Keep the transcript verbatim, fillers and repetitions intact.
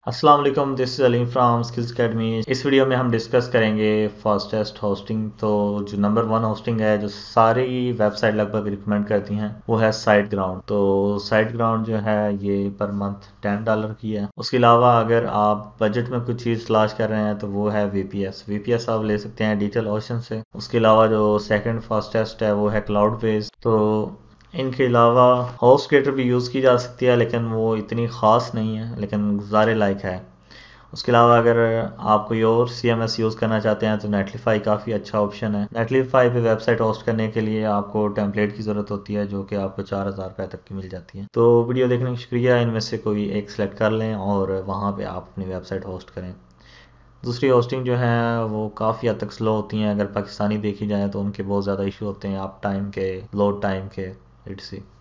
अस्सलाम वालेकुम, this is Aleem from skills academy. इस वीडियो में हम डिस्कस करेंगे फास्टेस्ट होस्टिंग। तो जो नंबर वन होस्टिंग है, जो सारी वेबसाइट लगभग रिकमेंड करती हैं, वो है साइट ग्राउंड। तो साइट ग्राउंड जो है ये पर मंथ टेन डॉलर की है। उसके अलावा अगर आप बजट में कुछ चीज़ तलाश कर रहे हैं तो वो है V P S. V P S आप ले सकते हैं डिजिटल ओशन से। उसके अलावा जो सेकेंड फास्टेस्ट है वो है क्लाउड बेस्ड। तो इनके अलावा होस्ट क्रिएटर भी यूज़ की जा सकती है, लेकिन वो इतनी ख़ास नहीं है, लेकिन गुजारे लायक है। उसके अलावा अगर आप कोई और सी एम एस यूज़ करना चाहते हैं तो नेटलीफाई काफ़ी अच्छा ऑप्शन है। नेटलीफाई पे वेबसाइट होस्ट करने के लिए आपको टेम्पलेट की ज़रूरत होती है, जो कि आपको चार हज़ार रुपये तक की मिल जाती है। तो वीडियो देखने का शुक्रिया। इनमें से कोई एक सेलेक्ट कर लें और वहाँ पे आप अपनी वेबसाइट होस्ट करें। दूसरी होस्टिंग जो है वो काफ़ी हद तक स्लो होती हैं। अगर पाकिस्तानी देखी जाए तो उनके बहुत ज़्यादा इशू होते हैं, अप टाइम के, लोड टाइम के, इट्स